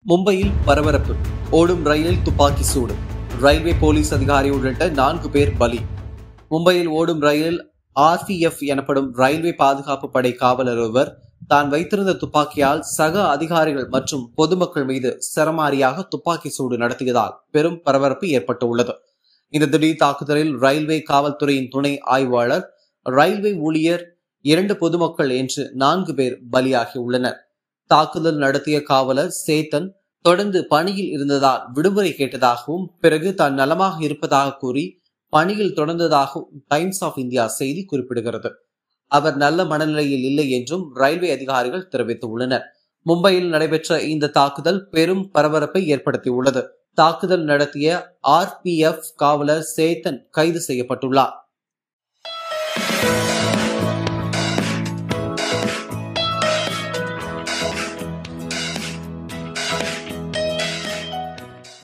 மும்பையில் பரபரப்பு. ஓடும் ரயிலில் துப்பாக்கி சூடு. ரயில்வே போலீஸ் அதிகாரி உள்ளிட்ட 4 பேர் பலி. மும்பையில் ஓடும் ரயிலில் RPF எனப்படும் ரயில்வே பாதுகாப்பு படை காவலர் ஒருவர் தான் வைத்திருந்த துப்பாக்கியால் சக அதிகாரிகள் மற்றும் பொதுமக்கள் மீது சரமாரியாக துப்பாக்கி சூடு நடத்தியதால் பெரும் பரபரப்பு ஏற்பட்டுள்ளது. இந்த திடீர் தாக்குதலில் ரயில்வே காவல்துறையின் துணை ஆய்வாளர், ரயில்வே ஊழியர், 2 பொதுமக்கள் என்று 4 பேர் பலியாகியுள்ளனர். தாக்குதல் நடத்திய காவலர் சேத்தன் தொடர்ந்து பணியில் இருந்ததால் விடுமுறை கேட்டதாகவும் பிறகு தான் நலமாக இருப்பதாக கூறி பணியில் தொடர்ந்ததாகவும் டைம்ஸ் ஆஃப் இந்தியா செய்தி குறிப்பிடுகிறது. அவர் நல்ல மனநிலையில் இல்லை என்றும் ரயில்வே அதிகாரிகள் தெரிவித்துள்ளனர். மும்பையில் நடைபெற்ற இந்த தாக்குதல் பெரும் பரபரப்பை ஏற்படுத்தியுள்ளது. தாக்குதல் நடத்திய RPF காவலர் சேத்தன் கைது செய்யப்பட்டுள்ளார்.